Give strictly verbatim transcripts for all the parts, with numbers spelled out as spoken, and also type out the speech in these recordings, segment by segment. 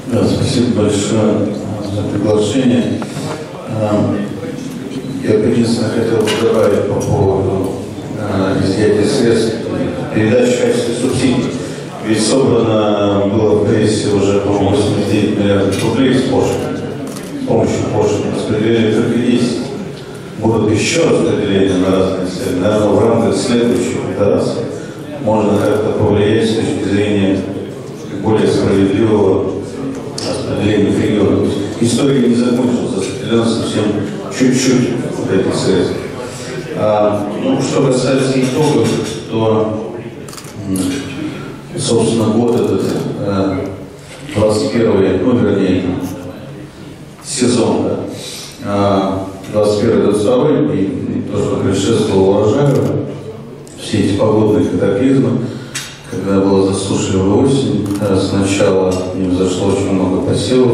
Да, спасибо большое за приглашение. Я единственное хотел добавить по поводу изъятия средств, передачи в качестве субсидий. Ведь собрано было в прессе уже, по-моему, восемьдесят девять миллиардов рублей с пошлиной, с помощью пошлины. Распределили только десять. Будут еще распределения на разные цели. Наверное, в рамках следующего раз можно как-то повлиять с точки зрения более справедливого распределения в регионах. История не закончилась, распределена совсем чуть-чуть вот этих средств. А, ну, что касается итогов, то, собственно, год этот, двадцать первый, ну, вернее, сезон, да, двадцать первый двадцать второй, и то, что предшествовало урожаю, все эти погодные катаклизмы, когда была засушливая осень, сначала не взошло очень много посевов,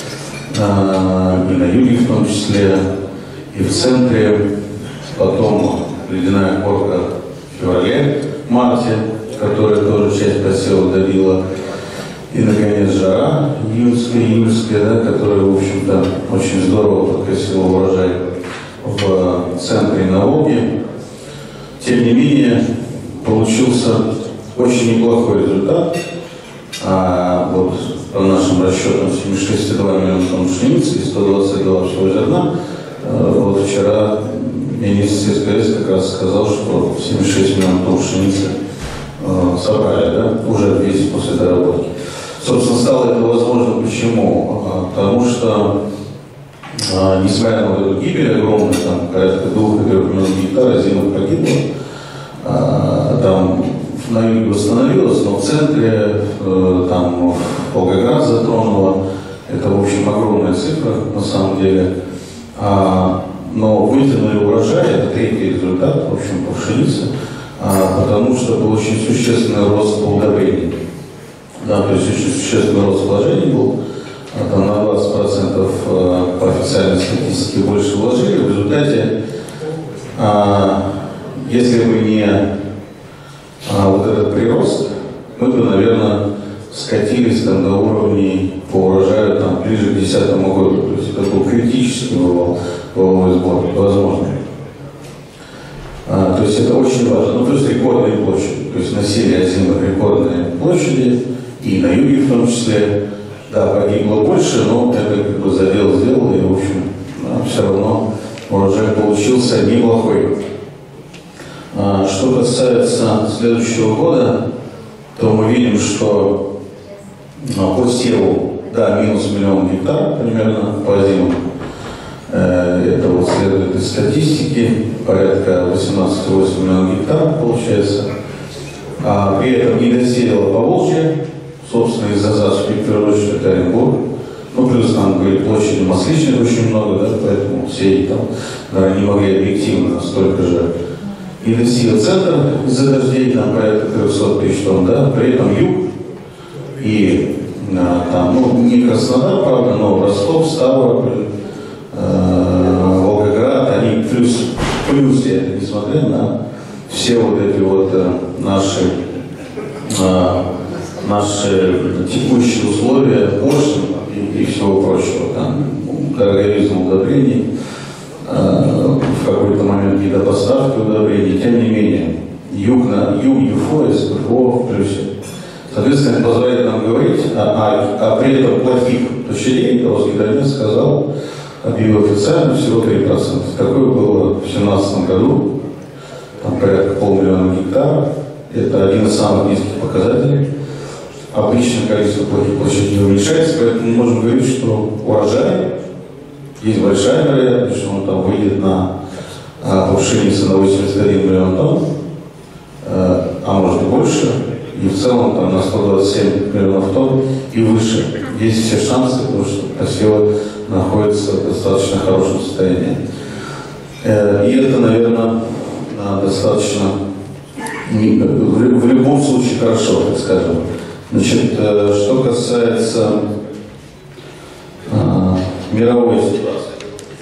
и на юге в том числе, и в центре, потом ледяная корка в феврале, марте, которая тоже часть посевов добила, и, наконец, жара июньская, июльская, да, которая, в общем-то, очень здорово подкосила урожай в центре и на Волге. Тем не менее, получился очень неплохой результат. А, вот, по нашим расчетам, семьдесят шесть целых два миллиона тонн пшеницы и сто двадцать два всего зерна. А, вот вчера министр сельского хозяйства как раз сказал, что семьдесят шесть миллионов тонн пшеницы а, собрали, да, уже весь после доработки. Собственно, стало это возможно почему? А, потому что, а, несмотря на вот эту гибель огромную, там порядка двух-трех миллионов гектаров зимой погибло, а, там на юге восстановилось, но в центре, э, там Волгоград затронуло. Это, в общем, огромная цифра на самом деле. А, но вытянули урожай, это третий результат, в общем, по пшенице, а, потому что был очень существенный рост по удобрениям. Да, то есть очень существенный рост вложений был, а, там на двадцать процентов а, по официальной статистике больше вложили. В результате, а, если бы не а вот этот прирост, мы бы, наверное, скатились там до уровней по урожаю там, ближе к десятому году. То есть это был критический воловой сбор, возможно. А, то есть это очень важно. Ну, то есть рекордные площади. То есть на севере озимых рекордные площади, и на юге в том числе. Да, погибло больше, но это как бы задел сделал, и, в общем, да, все равно урожай получился неплохой. Что касается следующего года, то мы видим, что по севу, да, минус миллион гектар примерно по зимам. Это вот следует из статистики, порядка восемнадцать целых восемь десятых миллиона гектар получается. А при этом не досеяло Поволжье, собственно, из-за засухи, в первую очередь, это Оренбург. Ну, плюс нам говорит, площади масличных очень много, да, поэтому сеять там, да, не могли объективно настолько же. И достиг центр из-за дождей, там порядка трехсот тысяч тонн, да, при этом юг и а, там, ну, не Краснодар, правда, но Ростов, Ставрополь, э, Волгоград, они плюс, плюс это, несмотря на все вот эти вот э, наши, э, наши текущие условия, пошлин и, и всего прочего, там, дороговизм удобрений, в какой-то момент какие-то поставки удобрений, тем не менее, юг на юг, ЮФО, СПФО в плюсе. Соответственно, это позволяет нам говорить, а, а, а при этом плохих площадей, Росгидромет сказал, объявил официально всего три процента. Такое было в две тысячи семнадцатом году, там порядка полмиллиона гектаров. Это один из самых низких показателей. Обычно количество плохих площадей уменьшается, поэтому мы можем говорить, что урожай, есть большая вероятность, что он там выйдет на а, пшеницы на восемьдесят один миллион тонн, а, а может и больше, и в целом там на сто двадцать семь миллионов тонн и выше. Есть все шансы, потому что посевы находятся в достаточно хорошем состоянии. И это, наверное, достаточно, в любом случае, хорошо, так скажем. Значит, что касается мировой ситуации,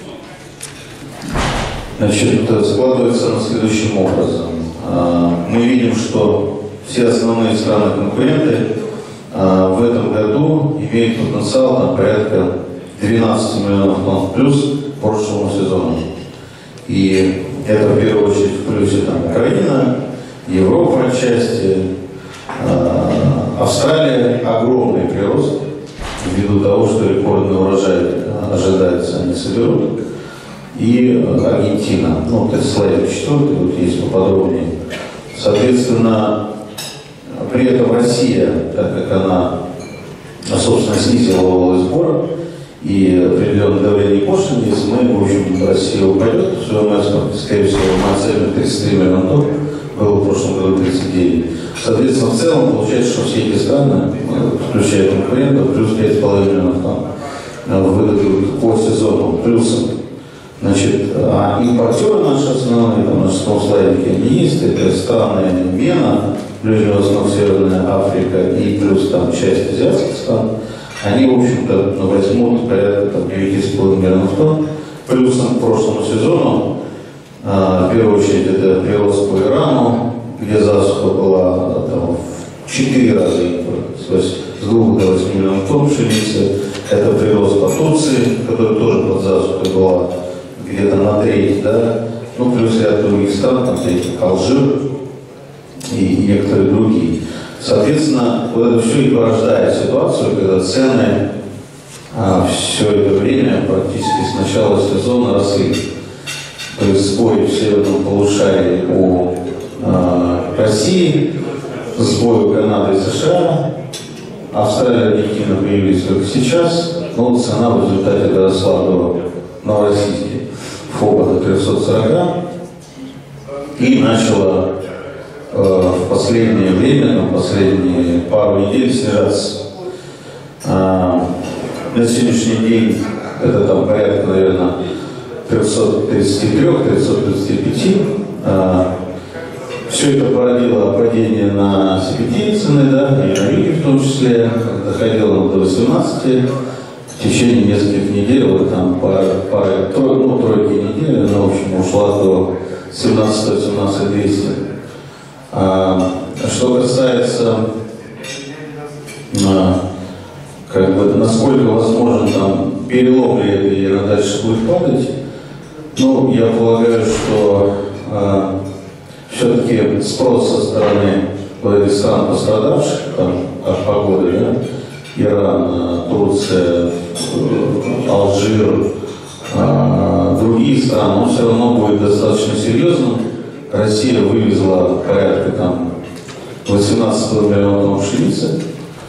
значит, складывается она следующим образом. Мы видим, что все основные страны-конкуренты в этом году имеет потенциал там, порядка двенадцати миллионов тонн плюс к прошлому сезону. И это в первую очередь в плюсе там, Украина, Европа отчасти, Австралия огромный прирост ввиду того, что рекордный урожай ожидается, они соберут. И Аргентина, ну, вот это слайд четвертый, вот есть поподробнее. Соответственно, при этом Россия, так как она, собственно, снизила валовый сбор и определенное давление пошлин, если мы, в общем, Россия упадет в своем экспорте, скорее всего, мы оценим тридцать три миллиона тонн, было в прошлом году тридцать девять. Соответственно, в целом получается, что все эти страны, включая конкурентов, плюс пять с половиной миллионов тонн выдадут по сезону плюсом. Значит, а импортеры наши основные, там на шестом слайдике они есть, это страны Мена, Ближний Восток, Северная Африка и плюс там часть азиатских стран. Они, в общем-то, возьмут порядка там, девять с половиной миллионов тонн. Плюсом к прошлому сезону, а, в первую очередь, это прирост по Ирану, где засуха была там, в четыре раза с двух до восьми миллионов тонн пшеницы. Это прирост по Турции, которая тоже под засухой была где-то на треть, да, ну плюс ряд других стран, там третий Алжир и некоторые другие. Соответственно, вот это все и порождает ситуацию, когда цены а, все это время, практически с начала сезона, росли. То есть сбой в северном полушарии у а, России, сбой у Канады и США, Австралия и Аргентина появились только сейчас, но цена в результате доросла до новороссийских ФОБа до трёхсот сорока и начала э, в последнее время, на последние пару недель снижаться. А, на сегодняшний день это там порядка, наверное, трёхсот тридцати трёх — трёхсот тридцати пяти. А, все это породило падение на си пи ти цены, да, и на юге в том числе, доходило до восемнадцати. В течение нескольких недель, вот там пара, пара трой, ну, тройки недель, она, в общем, ушла до семнадцати — семнадцати двухсот. А, что касается, а, как бы, насколько возможен там перелом ли это, и она дальше будет падать, ну, я полагаю, что а, все-таки спрос со стороны вот этих стран пострадавших там, от погоды, да, Иран, Турция, Алжир, другие страны, он все равно будет достаточно серьезным. Россия вывезла порядка там восемнадцать миллионов тонн пшеницы.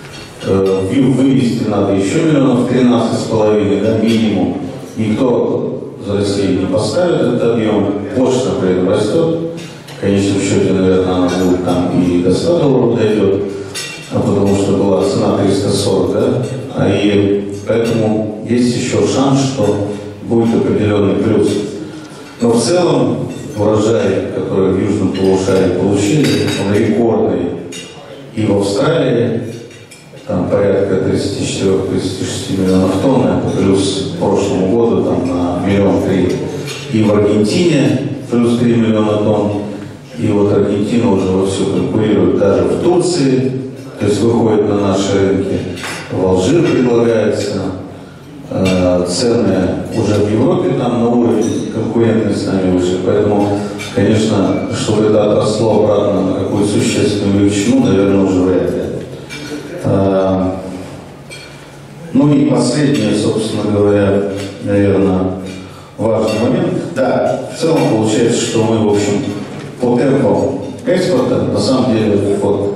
Вывести надо еще миллионов тринадцать с половиной, да, минимум. Никто за Россией не поставит этот объем. Почта при этом растет. В конечном счете, наверное, она будет там и до ста долларов дойдет. А потому что была цена триста сорок, да, а и поэтому есть еще шанс, что будет определенный плюс. Но в целом урожай, который в южном полушарии получили, он рекордный и в Австралии, там порядка тридцати четырёх — тридцати шести миллионов тонн, это плюс к прошлому году там на миллион три, и в Аргентине плюс три миллиона тонн, и вот Аргентина уже вовсю конкурирует даже в Турции. То есть выходит на наши рынки, в Алжир предлагается, э, цены уже в Европе там на уровне конкурентной с нами выше. Поэтому, конечно, чтобы это отросло обратно на какую-то существенную величину, наверное, уже вряд ли. Э, ну и последнее, собственно говоря, наверное, важный момент. Да, в целом получается, что мы, в общем, по темпу экспорта, на самом деле, вот,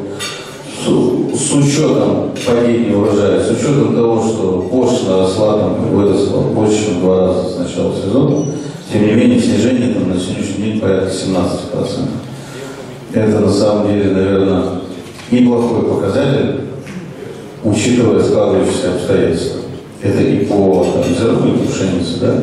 с учетом падения урожая, с учетом того, что пошлина росла, там, выросла больше, чем в два раза с начала сезона, тем не менее снижение там, на сегодняшний день порядка семнадцати процентов. Это на самом деле, наверное, неплохой показатель, учитывая складывающиеся обстоятельства. Это и по там, зерну, и по пшенице, да?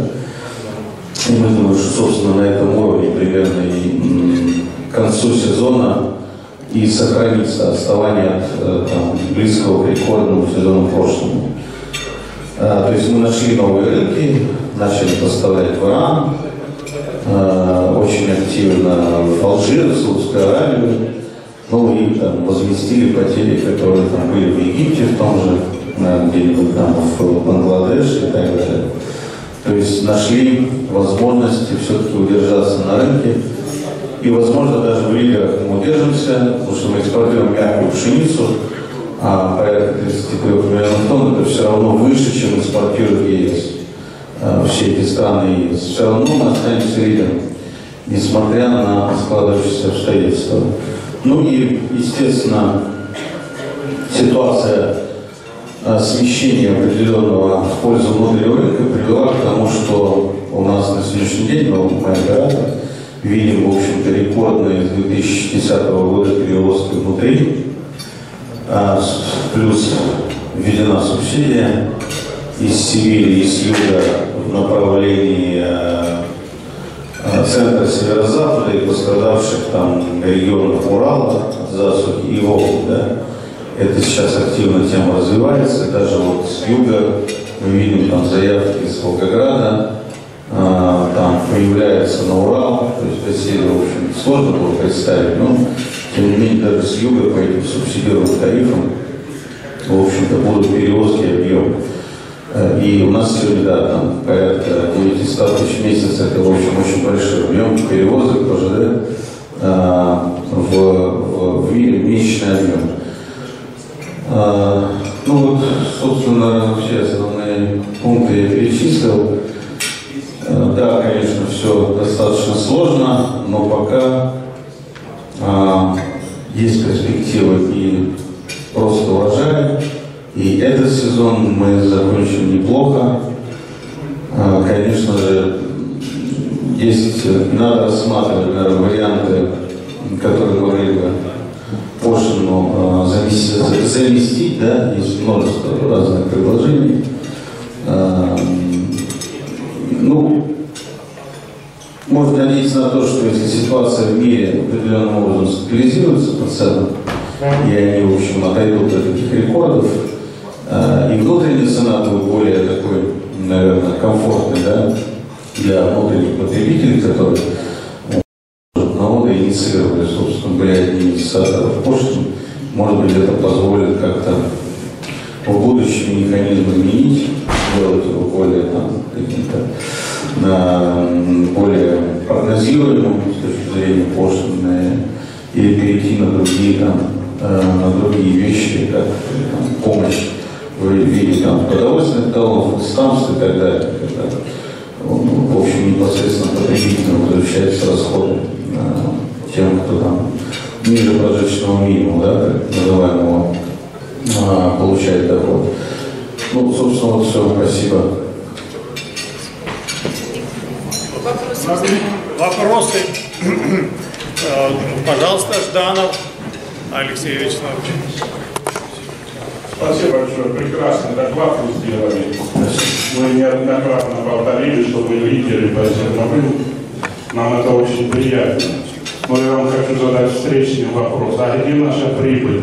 И мы думаем, что, собственно, на этом уровне примерно и к концу сезона и сохранится отставание от там, близкого к рекордному сезону прошлому. А, то есть мы нашли новые рынки, начали поставлять в Иран, а, очень активно в Алжир, в Саудовскую Аравию, Ну и там возместили потери, которые там были в Египте, в том же, где-нибудь там в Бангладеше и так далее. То есть нашли возможности все-таки удержаться на рынке. И, возможно, даже в лидерах мы удержимся, потому что мы экспортируем мягкую пшеницу, а порядка тридцати трёх миллионов тонн, это все равно выше, чем экспортирует ЕС. Все эти страны ЕС. Все равно мы останемся лидером, несмотря на складывающиеся обстоятельства. Ну и, естественно, ситуация смещения определенного в пользу внутреннего рынка привела к тому, что у нас на сегодняшний день, но мы оператор, видим, в общем-то, рекордные с две тысячи десятого года перевозки внутри, плюс введена субсидия из Сибири, из юга в направлении центра северо-запада и пострадавших там регионов Урала от засухи и Волги, да. Это сейчас активно тема развивается, даже вот с юга мы видим там заявки из Волгограда, а, там появляется на Урал, то есть доселе, в общем, сложно было представить, но тем не менее даже с юга по этим субсидированным тарифам, в общем-то, будут перевозки объем. И у нас сегодня, да, там порядка девятьсот тысяч в месяц, это, в общем, очень большой объем перевозок по ЖД а, в, в, в мире, месячный объем. А, ну вот, собственно, все основные пункты я перечислил. А, да, конечно, все достаточно сложно, но пока а, есть перспективы и просто урожая. И этот сезон мы закончим неплохо. А, конечно же, есть, надо рассматривать, наверное, варианты, которые говорили бы, пошлину заместить, заместить, да, есть множество разных предложений. Ну, можно надеяться на то, что если ситуация в мире определенным образом стабилизируется по ценам, и они, в общем, отойдут от этих рекордов, и внутренняя цена будет более такой, наверное, комфортной, да, для внутренних потребителей, которые налоги инициировали, собственно, были одни из инициаторов пошлин. Может быть, это позволит как-то в будущем механизм изменить, сделать его более там, каким-то более прогнозируемым с точки зрения пошлины, или перейти на другие, там, на другие вещи, как там, помощь в виде там, продовольственных талонов, станций и так далее. Когда, в общем, непосредственно потребителям возвращаются расходы тем, кто там ниже прожиточного минимума, да, так называемого, а, получает доход. Ну, собственно, вот все, спасибо. Вопросы? Пожалуйста, Жданов Алексей Вячеславович. Спасибо большое. Прекрасный доклад вы сделали. Мы неоднократно повторили, что вы лидеры по зерновым. Нам это очень приятно. Но я вам хочу задать встречный вопрос. А где наша прибыль?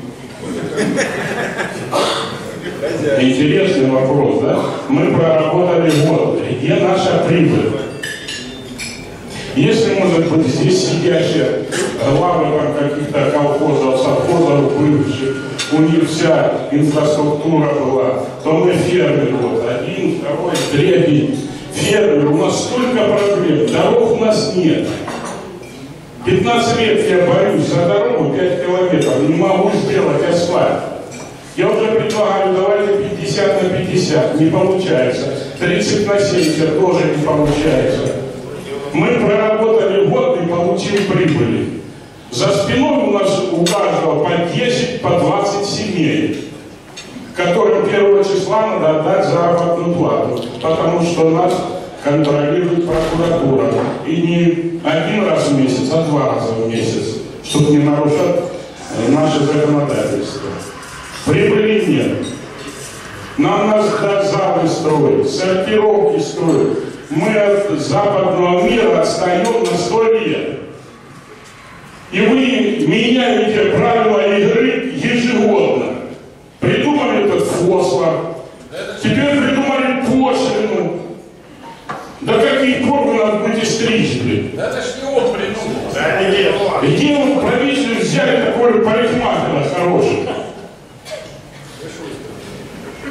Интересный вопрос, да? Мы проработали год. Где наша прибыль? Если, может быть, здесь сидящие главы каких-то колхозов, совхозов бывших, у них вся инфраструктура была, то мы фермеры, вот, один, второй, третий, фермеры, у нас столько проблем, дорог у нас нет. пятнадцать лет я борюсь за дорогу, пять километров, не могу сделать асфальт. Я уже предлагаю, давайте пятьдесят на пятьдесят, не получается. тридцать на семьдесят тоже не получается. Мы проработали год и получили прибыли. За спиной у нас у каждого по десять, по двадцать семей, которым первого числа надо отдать заработную плату, потому что нас контролирует прокуратура. И не один раз в месяц, а два раза в месяц, чтобы не нарушать наше законодательство. Прибыли нет. Нам нас залы строят, сортировки строят. Мы от западного мира отстаем на сто лет. И вы меняете правила игры ежегодно. Придумали этот фосфор, теперь придумали пошлину. До каких пор вы нас будете стричь, блин? Это ж не он придумал. Где он правительство взяли такой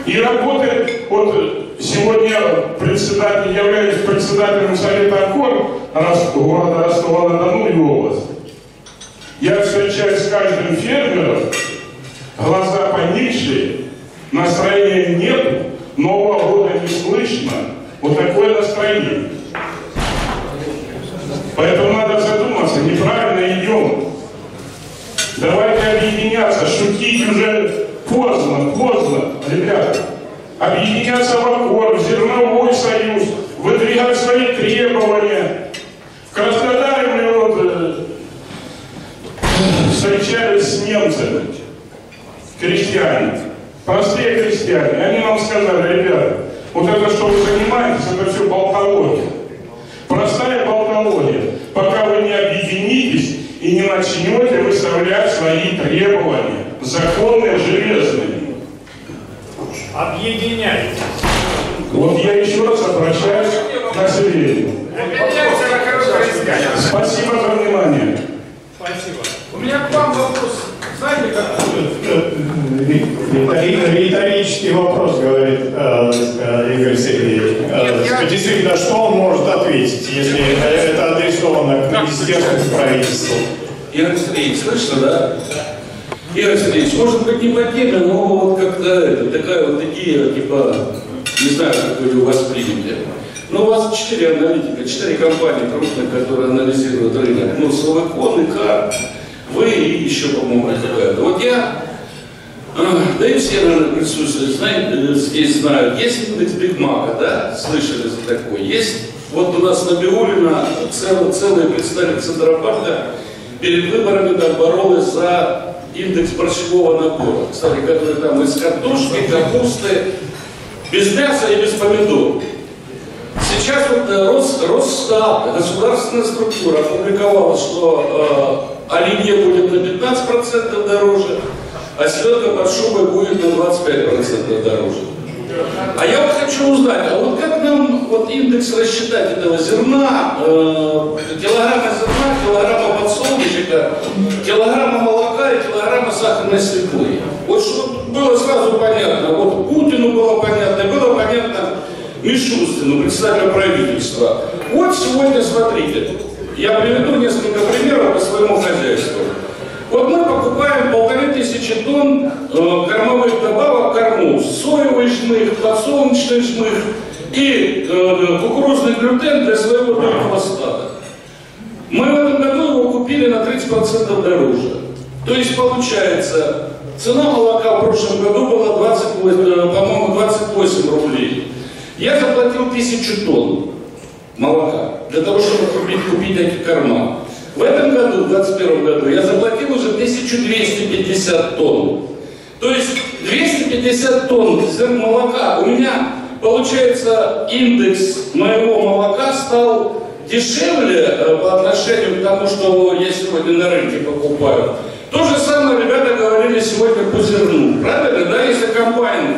И работает, вот сегодня председатель, являюсь председателем Совета ОКОР города Ростова-на-Дону и области. Я встречаюсь с каждым фермером, глаза поникшие, настроения нет, Нового года не слышно. Вот такое настроение. Поэтому надо задуматься, неправильно идем. Давайте объединяться, шутить уже поздно, поздно, ребята. Объединяться в ОКОР, в зерновой союз, выдвигать свои требования. В Краснодаре мы вот э, встречались с немцами, крестьяне, простые крестьяне. Они нам сказали: ребята, вот это, что вы занимаетесь, это все болтология. Простая болтология. Пока вы не объединитесь и не начнете выставлять свои требования, законные, железные. Объединяйтесь. Вот я еще раз обращаюсь к населению. Спасибо за внимание. Спасибо. У меня к вам вопрос. Знаете, как... Риторический вопрос, говорит э, Игорь Сергеевич. Э, я... Действительно, что он может ответить, если это адресовано к министерству, к правительству? Игорь Сергеевич, слышно, да? Игорь Сергеевич, может быть не по теме, но вот как-то это, такая вот идея, типа, не знаю, как вы ее воспримете. Но у вас четыре аналитика, четыре компании крупных, которые анализируют рынок. Ну, Словакон, ИК, вы и еще, по-моему, какая-то. Вот я, да и все, наверное, присутствуют, знаете, здесь знают, есть индекс Бигмака, да, слышали за такой. Есть, вот у нас Набиуллина, целый, целый представитель Центробанка перед выборами там боролась за индекс борщевого набора. Кстати, который там из картошки, капусты, без мяса и без помидор. Сейчас вот Рос, Росстат, государственная структура, опубликовала, что э, оливье будет на пятнадцать процентов дороже, а селедка под шубой будет на двадцать пять процентов дороже. А я вот хочу узнать, а вот как нам вот индекс рассчитать этого зерна, э, килограмма зерна, килограмма подсолнечника, килограмма молока и килограмма сахарной свеклы? Вот чтобы было сразу понятно, вот Путину было понятно, было понятно Мишустину, председателю правительства. Вот сегодня, смотрите, я приведу несколько примеров по своему хозяйству. Вот мы покупаем полторы тысячи тонн э, кормовых добавок кормов, соевый жмых, подсолнечный жмых и э, кукурузный глютен для своего дикого стада. Мы в этом году его купили на тридцать процентов дороже. То есть получается, цена молока в прошлом году была двадцать, по-моему, двадцать восемь рублей. Я заплатил тысячу тонн молока для того, чтобы купить, купить эти корма. В этом году, в двадцать первом году, я заплатил уже тысячу двести пятьдесят тонн. То есть двести пятьдесят тонн молока. У меня, получается, индекс моего молока стал дешевле э, по отношению к тому, что я сегодня на рынке покупаю. То же самое ребята говорили сегодня по зерну. Правильно, да? Если комбайн,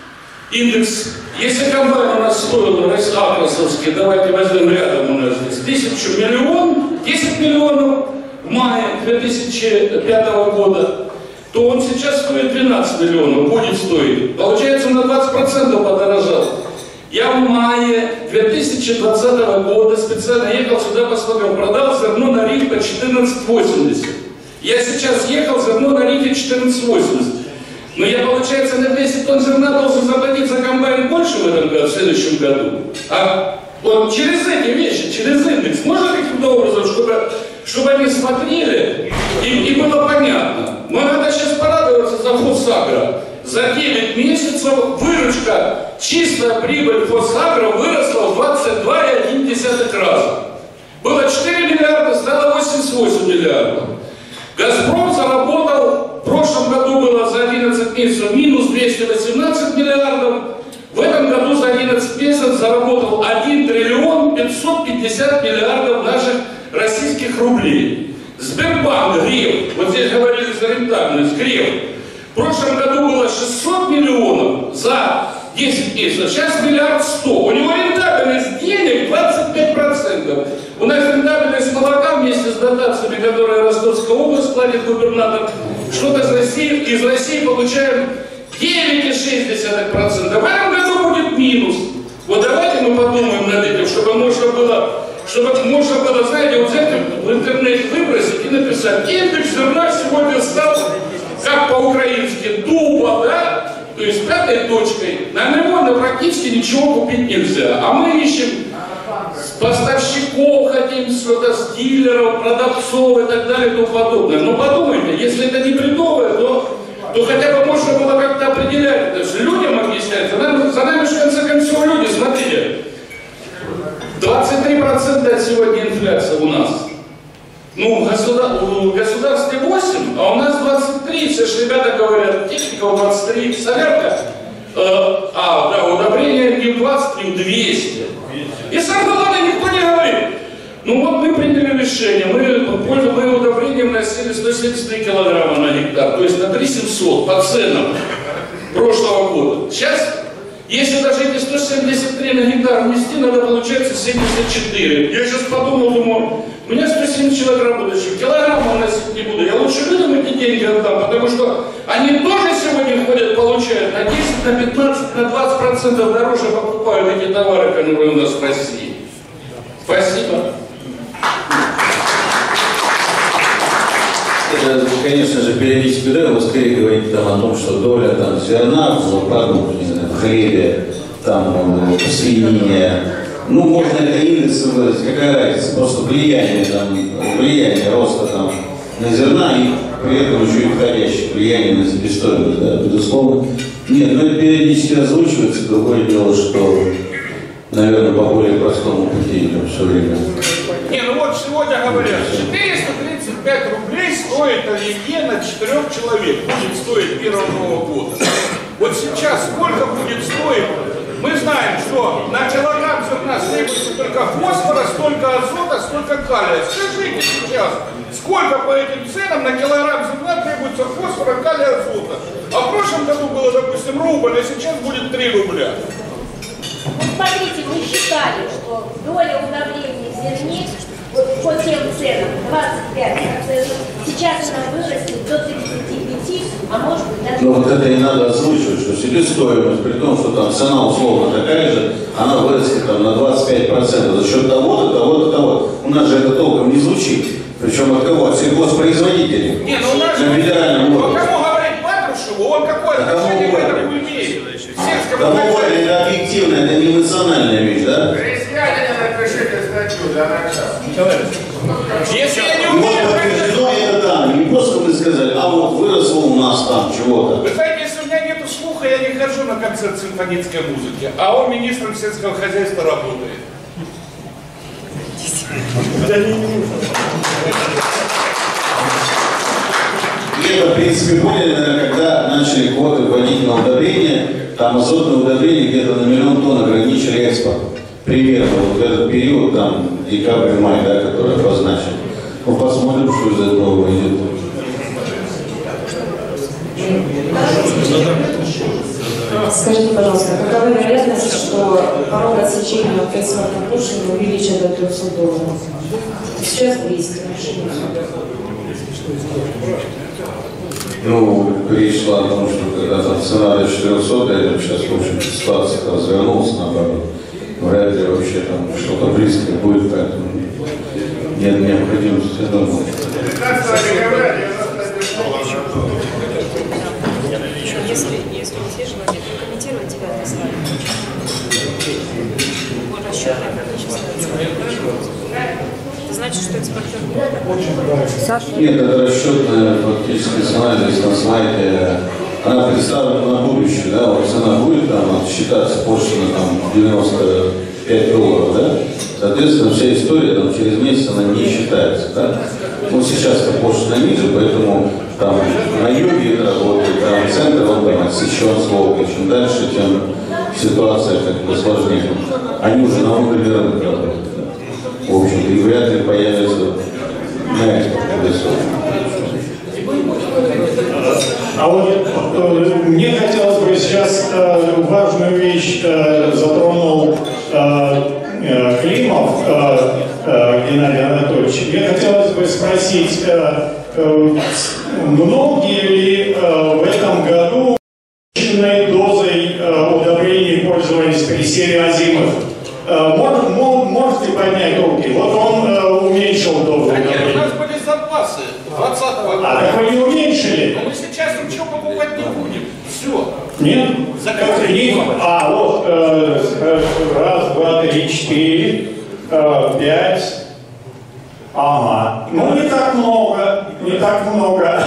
индекс, если комбайн у нас стоил, Агросовский, давайте возьмем рядом у нас здесь, тысячу миллион, десять миллионов в мае две тысячи пятого года, то он сейчас стоит двенадцать миллионов, будет стоить. Получается, на двадцать процентов подорожал. Я в мае две тысячи двадцатого года специально ехал сюда по слогам, продал зерно на риф по четырнадцать восемьдесят. Я сейчас ехал зерно на рифе четырнадцать восемьдесят. Но я, получается, на десять тонн зерна должен заплатить за комбайн больше в этом году, в следующем году. А вот через эти вещи, через индекс, можно каким-то образом, чтобы, чтобы они смотрели и, и было понятно. Но надо сейчас порадоваться за Фосагро. За девять месяцев выручка, чистая прибыль Фосагро выросла в двадцать два и одна десятых раза. Было четыре миллиарда, стало восемьдесят восемь миллиардов. Газпром заработал, в прошлом году было за одиннадцать месяцев минус двести восемнадцать миллиардов, в этом году за одиннадцать месяцев заработал один триллион пятьсот пятьдесят миллиардов наших российских рублей. Сбербанк, Греф, вот здесь говорили за рентабельность, Греф, в прошлом году было шестьсот миллионов за десять месяцев, сейчас миллиард сто. У него рентабельность денег двадцать пять процентов. У нас рентабельность молока вместе с дотациями, которые Ростовская область платит губернатор, что-то из России, из России получаем девять и шесть десятых процента. В этом году будет минус. Вот давайте мы подумаем над этим, чтобы можно было, чтобы можно было, знаете, вот взять в интернете выбросить и написать: индекс зерна сегодня стал, как по-украински, дуба, да? То есть пятой точкой. На него практически ничего купить нельзя. А мы ищем поставщиков, хотим что-то с дилеров, продавцов и так далее и тому подобное. Но подумайте, если это не бредовое, то, то хотя бы можно было как-то определять, то есть людям объяснять. За нами, за нами же в конце концов люди, смотрите, двадцать три процента сегодня инфляция у нас. Ну, в государстве восемь, а у нас двадцать три. Все же ребята говорят, техника у двадцать три, солярка, э, а, да, удобрение не в двадцать, не в двести. И самое главное, никто не говорит. Ну вот мы приняли решение, мы, мы удобрением носили сто семьдесят три килограмма на гектар, то есть на три тысячи семьсот по ценам прошлого года. Сейчас, если даже эти сто семьдесят три на гектар внести, надо получается семьдесят четыре. Я сейчас подумал, думаю, у меня сто семьдесят килограмм будущего, килограмма носить не буду. Я лучше людям эти деньги отдам, потому что они тоже сегодня ходят, получают на десять, на пятнадцать, на двадцать процентов дороже покупают эти товары, которые у нас в России. Спасибо. Это, конечно же, периодически да, вы скорее говорите там о том, что доля там зерна в продукте, в хлебе, там, в свинине. Ну, можно это индекс выразить, какая разница, просто влияние, там, влияние роста там, на зерна и при этом еще и входящее влияние на себестоимость, да, безусловно. Нет, но это периодически озвучивается, другое дело, что, наверное, по более простому пути идем все время. Не, ну вот сегодня говорят, четыреста тридцать пять рублей стоит оливье на четырех человек, будет стоить первого Нового года. Вот сейчас сколько будет стоить? Мы знаем, что на килограмм зерна требуется только фосфора, столько азота, столько калия. Скажите сейчас, сколько по этим ценам на килограмм зерна требуется фосфора, калия, азота? А в прошлом году было, допустим, рубль, а сейчас будет три рубля. Вот смотрите, мы считали, что доля удобрений в зерне вот по тем ценам двадцать пять процентов, сейчас она вырастет до тридцати пяти, а может быть даже... Ну вот это и надо озвучивать, что себестоимость, при том, что там цена условно такая же, она вырастет там на двадцать пять процентов за счет того-то, того-то, того. У нас же это толком не звучит. Причем от кого? От сельхозпроизводителей. Не, ну у нас на федеральном уровне. Кому говорить Патрушеву, он какое отношение к этому имеет? Кому говорить, это объективно, это не эмоциональная вещь, да? Крестьянина напишите статью для начала. Если я не И вот умею... подтверждено это данные. Не просто мы сказали, а вот выросло у нас там чего-то. Вы знаете, если у меня нету слуха, я не хожу на концерт симфонической музыки, а он министром сельского хозяйства работает. И это, в принципе, поняли, наверное, когда начали квоты вводить на удобрения, там азотное удобрение где-то на миллион тонн ограничили экспорт. Примерно вот в этот период, там, декабрь-май, да, который обозначен. Ну, посмотрим, что из этого выйдет. Скажите, пожалуйста, какова вероятность, что порог отсечения от экспортной пошлины увеличит до трехсот долларов? Сейчас двести. Ну, речь шла о том, что когда там цена до четырехсот, да, это сейчас, в общем, ситуация развернулась, наоборот. Вряд ли вообще там что-то близкое будет, поэтому нет необходимости, я думаю. Если, если у вас есть желание прокомментировать девятый слайд, расчетное количество. Это значит, что экспортер не... Нет, это расчетная фактически цена, здесь на слайде, она представлена на будущее, да, вот цена будет там считаться пошлина там девяносто пять долларов, да, соответственно, вся история там через месяц она не считается, да. Вот сейчас пошлина ниже, поэтому там на юге это работает, там центр, он там отсечен слово, чем дальше, тем ситуация как бы сложнее. Они уже на внутренний рынок работают. В общем-то, и вряд ли появится на экспорт. А вот э, мне хотелось бы сейчас э, важную вещь э, затронул э, э, Климов э, э, Геннадий Анатольевич. Мне хотелось бы спросить, э, э, многие ли э, в этом году пользовались при серии Азимов. Может, можете поднять руки? Вот он э, уменьшил дозу. А нет, у нас были запасы двадцатого года. А так вы не уменьшили? Но мы сейчас ничего покупать не будем. Все. Нет? Закрыли. А, вот, э, раз, два, три, четыре, э, пять. Ага. Ну, не так много, не так много.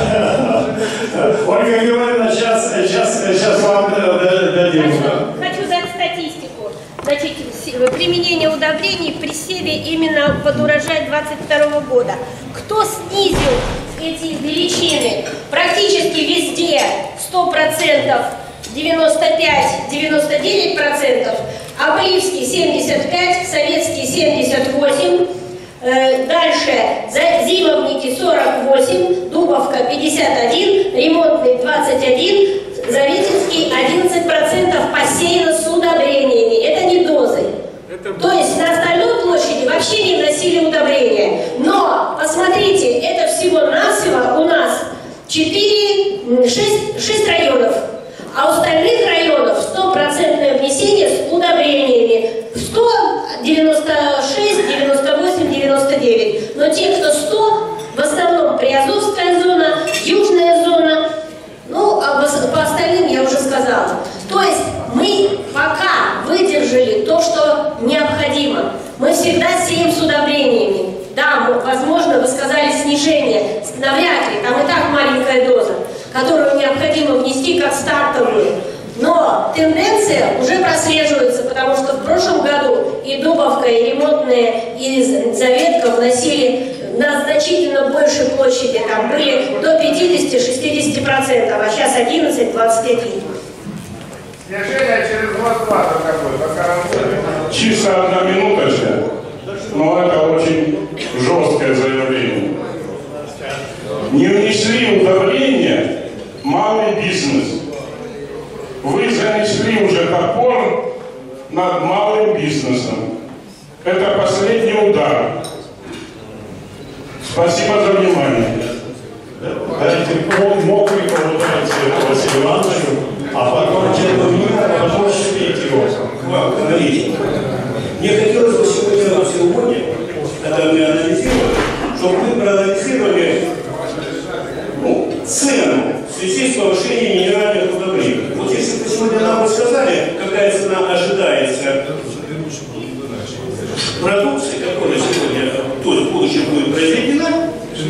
Ольга Георгиевна, сейчас, сейчас, сейчас вам дадим. Хочу, хочу дать статистику. Значит, применение удобрений при севе именно под урожай двадцать второго года. Кто снизил эти величины? Практически везде сто процентов, девяносто пять — девяносто девять процентов, Абыливский семьдесят пять процентов, Советский семьдесят восемь процентов. Дальше Зимовники сорок восемь процентов, Дубовка пятьдесят один процент, Ремонтный двадцать один процент, Завитинский одиннадцать процентов посеяно с удобрениями. Это не дозы. Это... То есть на остальной площади вообще не вносили удобрения. Но, посмотрите, это всего-навсего у нас четыре, шесть, шесть районов. А у остальных районов стопроцентное внесение с удобрениями. сто, девяносто шесть, девяносто восемь, девяносто девять. Но те, кто сто, в основном Приазовская зона, Южная зона, ну, а по остальным я уже сказала. То есть мы пока выдержали то, что необходимо. Мы всегда сеем с удобрениями. Да, возможно, вы сказали снижение, навряд ли, там и так маленькая доза, которую необходимо внести как стартовую. Но тенденция уже прослеживается, потому что в прошлом году и Дубовка, и Ремонтная, и Заветка вносили на значительно большей площади, там были до пятидесяти-шестидесяти процентов, а сейчас одиннадцать-двадцать один процентов. Снижение через год-два какой, пока работает. Чисто одна минуточка, но это очень жесткое заявление. Не внесли удобрения малый бизнес. Вы занесли уже топор над малым бизнесом. Это последний удар. Спасибо за внимание. Дайте мокрый побудайте Василию Ивановичу, а потом потом шипите его. Мне хотелось бы сегодня, сегодня, когда мы анализировали, чтобы мы проанализировали ну, цену в связи с повышением минеральных удобрений. Вот если бы сегодня нам бы сказали, какая цена ожидается продукции, которая сегодня, то есть в будущем будет произведена,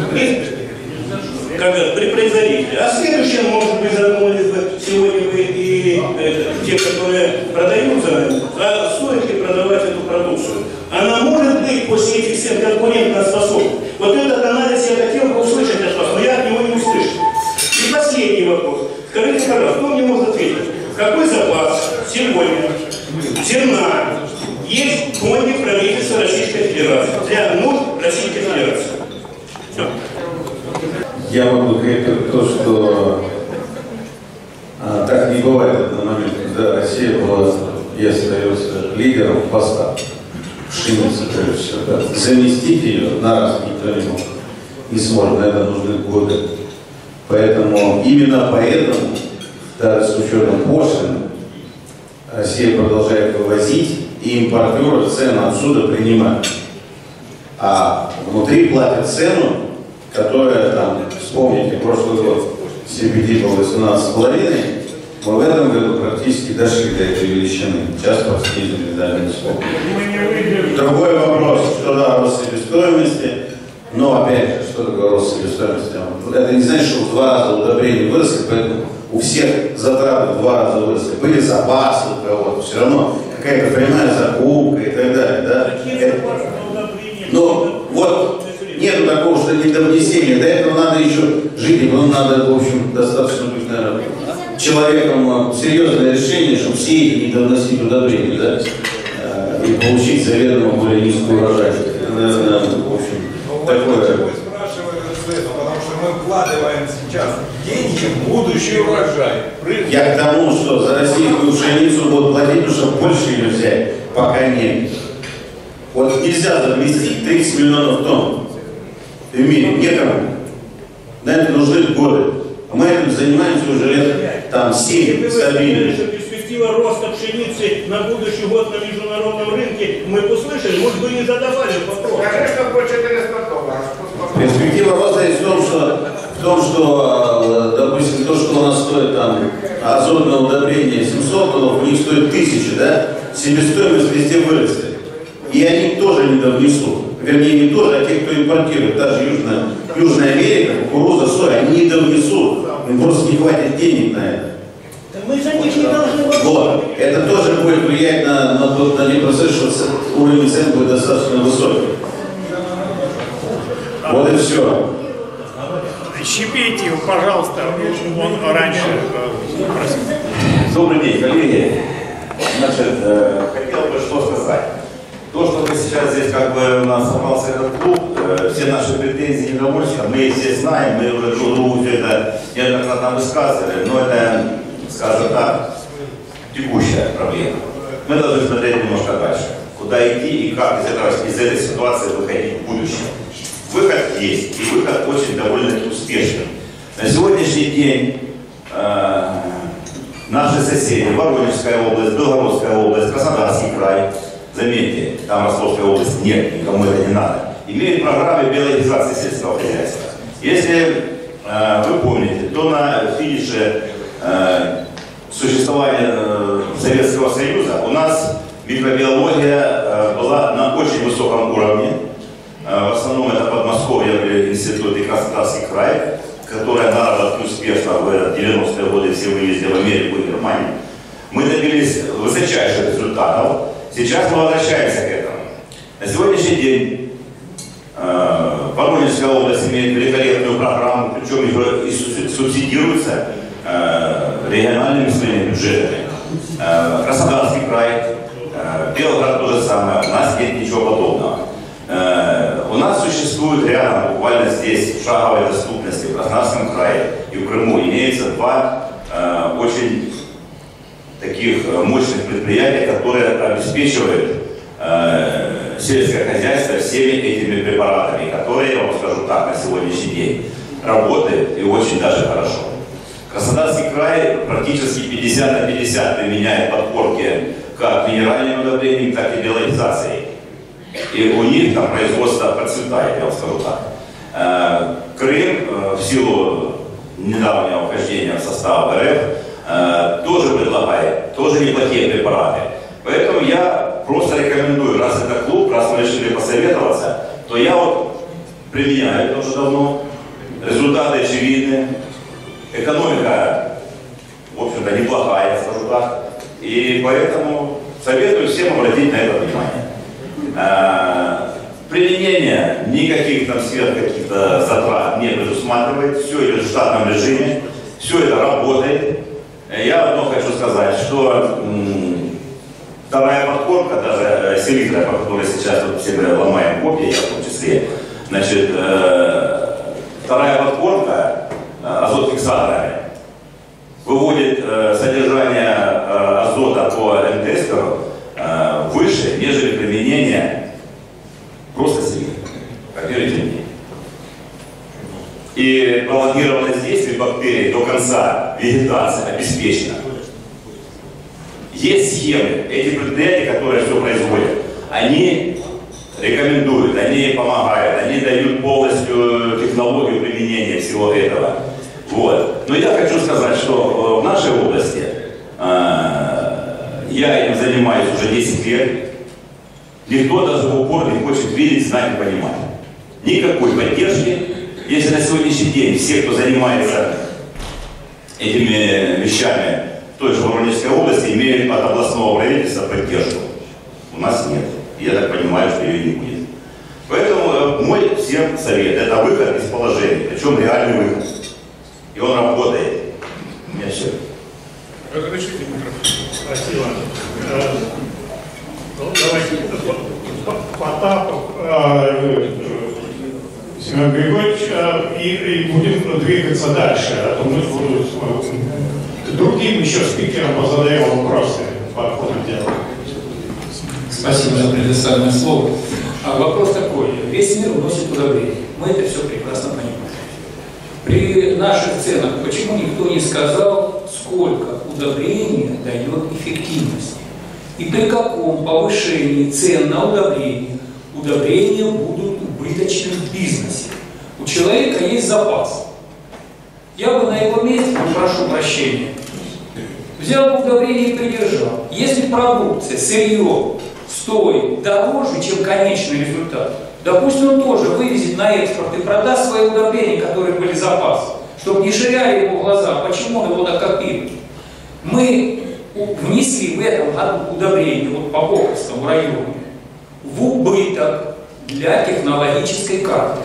когда при производителе. А следующее, может быть, задумались бы сегодня вы и это, те, которые продают за нами, а стоит ли продавать эту продукцию? Она может быть после этих всех конкурентно способна. Вот этот анализ я хотел бы услышать от вас, но я от него не услышал. И последний вопрос. Скажите, пожалуйста, кто мне может ответить, какой запас сегодня зерна есть в фонде правительства Российской Федерации для нужд Российской Федерации? Все. Я могу говорить то, что а, так не бывает в этот момент, когда Россия была и остается лидером в поставках пшеницы, прежде всего. Да. Заместить ее на раз никто не мог. Не сможет, на это нужны годы. Поэтому, именно поэтому, даже с учетом пошлины, Россия продолжает вывозить, и импортеры цену отсюда принимают. А внутри платят цену, которая там, вспомните, прошлый год си пи ди был восемнадцать с половиной, мы в этом году практически дошли до этой величины. Сейчас снизили до несколько. Другой вопрос, что да, рост себестоимости, но опять же, что такое рост себестоимости? Это не значит, что в два раза удобрения выросли, поэтому у всех затраты в два раза выросли. Были запасы у кого-то, все равно какая-то прямая закупка и так далее. Да? Это... Но вот нету такого, что не до внесения. До этого надо еще жить, и потом надо, в общем, достаточно быть, наверное, человеком серьезное решение, чтобы все не довносить удобрения, да? И получить заведомо более низкую урожайность. Наверное, в общем, такое. Потому что мы вкладываем сейчас деньги в будущий урожай. Я к тому, что за российскую пшеницу будут платить, потому что больше ее взять пока нет. Вот нельзя заместить тридцать миллионов тонн в мире, некому. На это нужны годы. А мы этим занимаемся уже лет там семь стабильно. перспектива роста пшеницы на будущий год на международном рынке, мы бы услышали, может быть, не задавали вопрос. Конечно, по четыреста долларов. Перспектива роста есть в том, что, в том, что, допустим, то, что у нас стоит там азотное удобрение семьсот долларов, у них стоит тысяча, да? Себестоимость везде вырастет. И они тоже не довнесут. Вернее, не тоже, а те, кто импортирует. Даже Южная, Южная Америка, кукуруза, соя, они не довнесут. Им просто не хватит денег на это. Мы за них не должны... Вот. Это тоже будет влиять на, на, на непроцесс, что уровень цен будет достаточно высокий. Вот и все. Щепетьев, пожалуйста, он раньше просил. Добрый день, коллеги. Значит, э, хотел бы что сказать. То, что мы сейчас здесь, как бы, у нас собрался этот клуб, э, все наши претензии, недовольства, мы их все знаем, мы уже друг другу все это неоднократно высказывали, но это, скажем так, текущая проблема. Мы должны смотреть немножко дальше. Куда идти и как из, этого, из этой ситуации выходить в будущее. Выход есть, и выход очень довольно-таки успешный. На сегодняшний день э, наши соседи, Воронежская область, Белгородская область, Краснодарский край, заметьте, там Ростовская область нет, никому это не надо, имеют программы биологизации сельского хозяйства. Если э, вы помните, то на финише э, существования э, Советского Союза у нас микробиология э, была на очень высоком уровне. Э, в основном это Подмосковье были институты, Краснодарский край, которые наработали успешно в девяностые годы, все выездили в Америку и Германию. Мы добились высочайших результатов. Сейчас мы возвращаемся к этому. На сегодняшний день э, Воронежская область имеет великолепную программу, причем и субсидируется э, региональными своими бюджетами. Э, Краснодарский край, э, Белгород то же самое, у нас нет ничего подобного. Э, у нас существует рядом, буквально здесь, в шаговой доступности, в Краснодарском крае и в Крыму, имеется два э, очень таких мощных предприятий, которые обеспечивают э, сельское хозяйство всеми этими препаратами, которые, я вам скажу так, на сегодняшний день работают и очень даже хорошо. Краснодарский край практически пятьдесят на пятьдесят применяет подпорки как минеральными удобрениями, так и биологизацией. И у них там производство процветает, я вам скажу так. Э, Крым э, в силу недавнего вхождения в состав РФ э, тоже предлагает, тоже неплохие препараты. Поэтому я просто рекомендую, раз это клуб, раз мы решили посоветоваться, то я вот применяю это уже давно. Результаты очевидны. Экономика, в общем-то, неплохая, скажу так. И поэтому советую всем обратить на это внимание. Э, применение никаких там сверх каких-то затрат не предусматривает. Все идет в штатном режиме. Все это работает. Я одно хочу сказать, что м, вторая подкормка, даже селитра, по которой сейчас вот все ломаем копья, я в том числе, значит, э, вторая подкормка э, азотфиксаторами выводит э, содержание э, азота по эндестеру э, выше, нежели применение просто селитры. Поверьте мне. И пролонгированность действия бактерий до конца вегетации обеспечена. Есть схемы, эти предприятия, которые все производят, они рекомендуют, они помогают, они дают полностью технологию применения всего этого. Вот. Но я хочу сказать, что в нашей области э, я этим занимаюсь уже десять лет. Никто даже в упор не хочет видеть, знать и понимать. Никакой поддержки. Если на сегодняшний день все, кто занимается этими вещами в той же Воронежской области, имеют от областного правительства поддержку, у нас нет. Я так понимаю, что ее не будет. Поэтому мой всем совет – это выход из положения, причем реальный выход. И он работает. У меня все. Разрешите микрофон. Спасибо. Давайте. Потапов, Семен Григорьевич, и, и будем двигаться дальше. А то мы другим еще спикерам позадаем вопросы по ходу дела. Спасибо за предоставленное слово. А вопрос такой. Весь мир уносит удобрения. Мы это все прекрасно понимаем. При наших ценах почему никто не сказал, сколько удобрение дает эффективность. И при каком повышении цен на удобрения удобрения будут убыточны в бизнесе. У человека есть запас. Я бы на его месте, прошу прощения, взял бы удобрение и придержал. Если продукция, сырье стоит дороже, чем конечный результат, допустим, он тоже вывезет на экспорт и продаст свои удобрения, которые были запасы, чтобы не ширяли ему в глаза, почему он его накопил. Мы внесли в этом году удобрение вот по Боковскому району в убыток для технологической карты.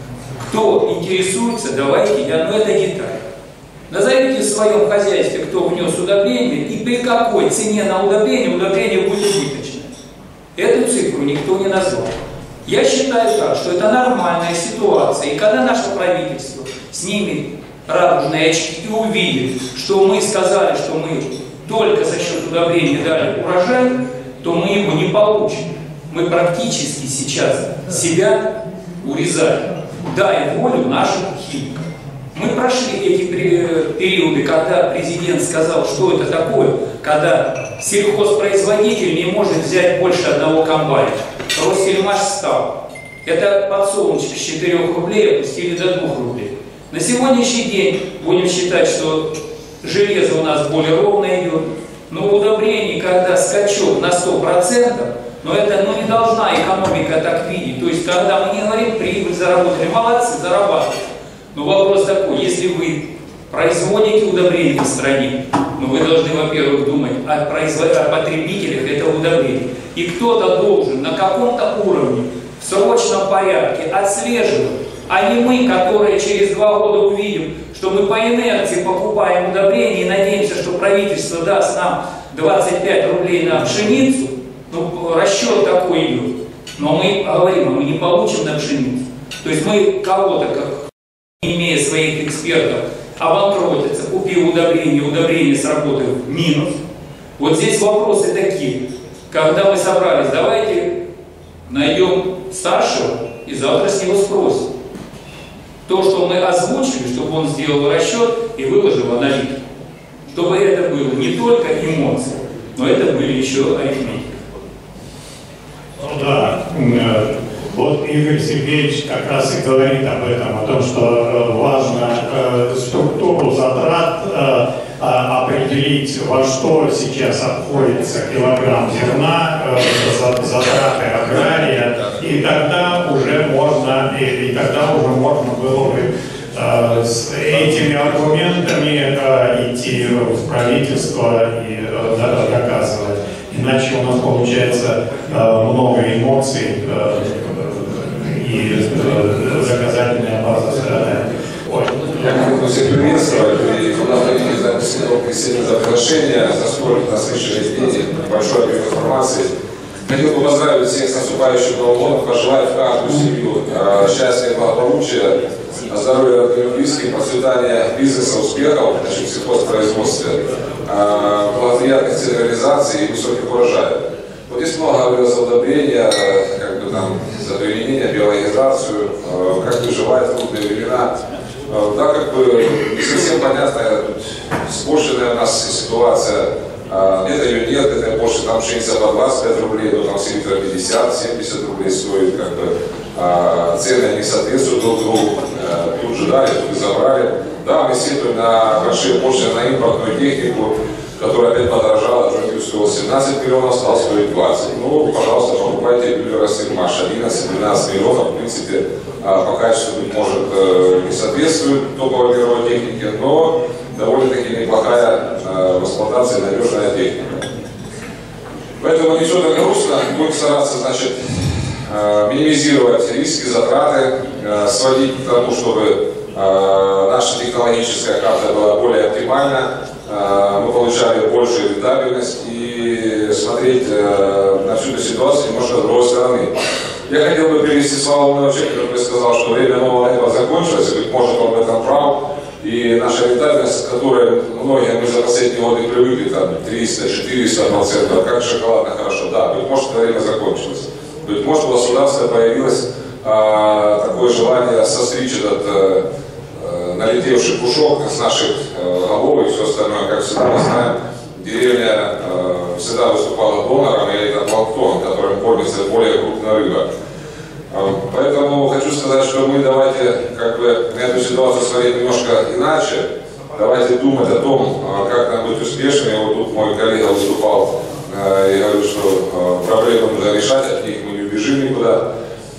Кто интересуется, давайте я, ну это деталь. Назовите в своем хозяйстве, кто внес удобрение и при какой цене на удобрение удобрение будет убыточное. Эту цифру никто не назвал. Я считаю так, что это нормальная ситуация, и когда наше правительство снимет радужные очки и увидит, что мы сказали, что мы только за счет удобрения дали урожай, то мы его не получим. Мы практически сейчас себя урезаем, дай волю нашим химикам. Мы прошли эти периоды, когда президент сказал, что это такое, когда сельхозпроизводитель не может взять больше одного комбайна. Россельмаш стал. Это подсолнечник с четырёх рублей опустили до двух рублей. На сегодняшний день будем считать, что железо у нас более ровно идет, но удобрений, когда скачок на сто процентов, но это ну, не должна экономика так видеть. То есть, когда мы не говорим, прибыль заработали, молодцы, зарабатывают. Но вопрос такой, если вы производите удобрения в стране, ну, вы должны, во-первых, думать о, производ... о потребителях этого удобрения. И кто-то должен на каком-то уровне в срочном порядке отслеживать, а не мы, которые через два года увидим, что мы по инерции покупаем удобрения и надеемся, что правительство даст нам двадцать пять рублей на пшеницу, ну, расчет такой идет. Но мы говорим, а мы не получим на пшеницу. То есть мы кого-то, как, имея своих экспертов, обанкротится, купил удобрение, удобрение сработает в минус. Вот здесь вопросы такие. Когда мы собрались, давайте найдем старшего и завтра с него спросим. То, что мы озвучили, чтобы он сделал расчет и выложил аналитику. Чтобы это было не только эмоции, но это были еще арифметики. Ну да, вот Игорь Сергеевич как раз и говорит об этом, о том, что важно структуру затрат определить, во что сейчас обходится килограмм зерна, затраты агрария, и тогда уже можно, и, и тогда уже можно было бы э, с этими аргументами э, идти в правительство и э, доказывать. Иначе у нас получается э, много эмоций э, и э, доказательная база страдает. Я хотел всех приветствовать и благодарить за присоединение за приглашение, за столь насыщенный день, большой объем информации. Хотел бы поздравить всех с наступающим Новым годом, пожелать в каждую семью э, счастья и благополучия, здоровья родным близким, процветания бизнеса, успехов в сельхозпроизводстве, э, благоприятных целей реализации и высоких урожаев. Вот здесь много говорилось за удобрения, э, как бы там, за применение, биологизацию, э, как выживать в трудные времена. Да, как бы не совсем понятная, спорченная у нас ситуация. Где-то ее нет, где-то больше там пшеница по двадцать пять рублей, то там селитра пятьдесят семьдесят рублей стоит, как бы цены не соответствуют друг другу. Тут же дали, тут и забрали. Да, мы сетуем на большие порции на импортную технику, которая опять подорожала, уже стоила семнадцать миллионов, стала стоить двадцать. Ну, пожалуйста, покупайте Россельмаш одиннадцать-двенадцать миллионов, в принципе, по качеству, быть может, не соответствует топовой мировой технике, но довольно-таки неплохая в эксплуатации надежная техника. Поэтому не все так грустно, будем стараться, значит, минимизировать риски, затраты, сводить к тому, чтобы наша технологическая карта была более оптимальна, мы получали большую рентабельность и смотреть на всю эту ситуацию немножко с другой стороны. Я хотел бы привести слова умного человека, который сказал, что время нового неба закончилось, и, быть может, он в этом прав. И наша рентабельность, к которой многие мы за последние годы привыкли, там, триста-четыреста процентов, как шоколадно хорошо, да, быть может, это время закончилось. Быть может, у государства появилось а, такое желание состричь этот а, налетевший пушок с наших а, головы и все остальное. Как всегда мы знаем, деревня э, всегда выступала донором, и это планктон, которым кормится более крупная рыба. Э, поэтому хочу сказать, что мы давайте как бы на эту ситуацию смотреть немножко иначе. Давайте думать о том, э, как нам быть успешными. Вот тут мой коллега выступал э, и говорил, что э, проблемы нужно решать, от них мы не убежим никуда.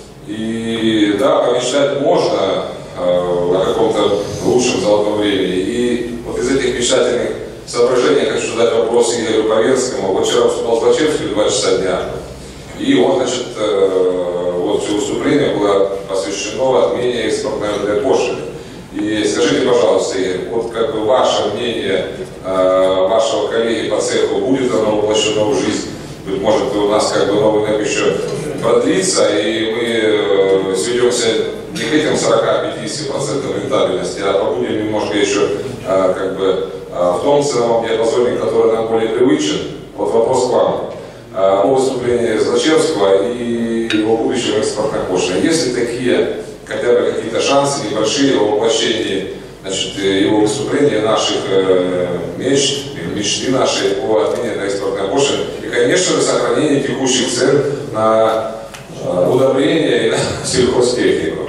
И да, помечтать можно э, о каком-то лучшем золотом времени. И вот из этих мечтательных соображений я хочу задать вопрос Игорю Павенскому. Вот вчера выступал Злачевский в два часа дня, и он, значит, э, вот все выступление было посвящено отмене экспортной пошлины. И скажите, пожалуйста, Игорь, вот как бы ваше мнение, э, вашего коллеги по цеху, будет оно воплощено в жизнь? Быть может, у нас как бы новый темп еще продлится, и мы э, сведемся не к этим сорока-пятидесяти процентам рентабельности, а побудем немножко еще э, как бы в том ценовом диапазоне, который нам более привычен. Вот вопрос к вам о выступлении Злачевского и его будущего экспортной пошлины. Есть ли такие хотя бы какие-то шансы небольшие в воплощении, значит, его выступления, наших э, мечт, мечты нашей по отмене на экспортной пошлины и, конечно же, сохранение текущих цен на э, удобрения и на сельхозтехнику?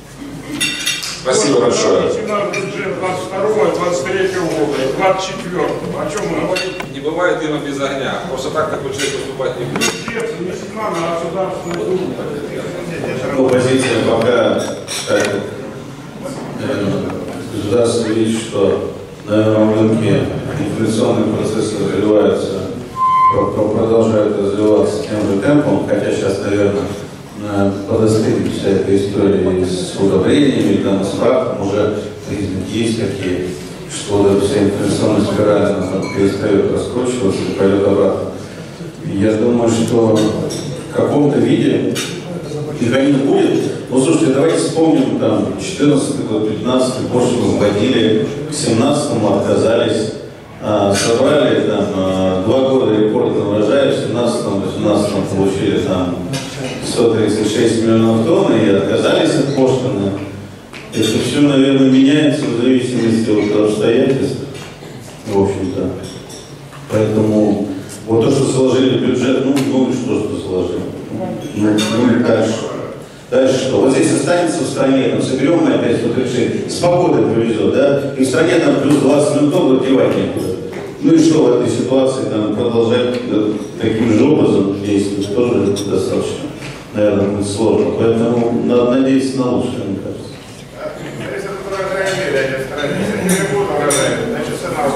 Спасибо большое. Бюджет двадцать второго, двадцать третьего года и двадцать четвёртого. О чем мы говорим? Не бывает дыма без огня. Просто так такой человек выступать не будет. Бюджет внесена на государственную думу. Ну, позиция пока, так, наверное, государство видит, что, наверное, в рынке инфляционные процессы развиваются, продолжают развиваться тем же темпом, хотя сейчас, наверное, подостынет вся эта история с удобрениями, там, с раком, уже признаки есть какие, что вот эта вся инфляционная спираль перестает раскручиваться и пойдет обратно. Я думаю, что в каком-то виде механизм будет. Ну, слушайте, давайте вспомним, там, четырнадцатый год, пятнадцатый, пошлину вводили, к семнадцатому отказались, а, собрали, там, а, два года рекордного урожая, в семнадцатом, восемнадцатом получили, там, сто тридцать шесть миллионов тонн и отказались от пошлины. Это все, наверное, меняется в зависимости от обстоятельств, в общем-то. Поэтому вот то, что сложили бюджет, ну, ну что, что сложили. Ну, ну и дальше. Дальше что? Вот здесь останется в стране, там, соберем мы опять сто тридцать шесть, с погодой повезет, да? И в стране там плюс двадцать минут девать некуда. Ну и что в этой ситуации там продолжать да, таким же образом действовать тоже достаточно, наверное, будет сложно. Поэтому надо надеяться на лучшее, мне кажется. Если это урожай дает стране, если не будет урожая, значит цена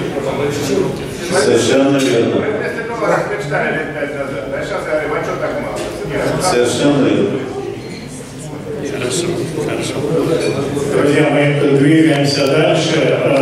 упадет. Совершенно верно. Мы вместо долларов мечтали лет пять назад, а сейчас говорим, а что так мало? Совершенно верно. Друзья, мы двигаемся дальше.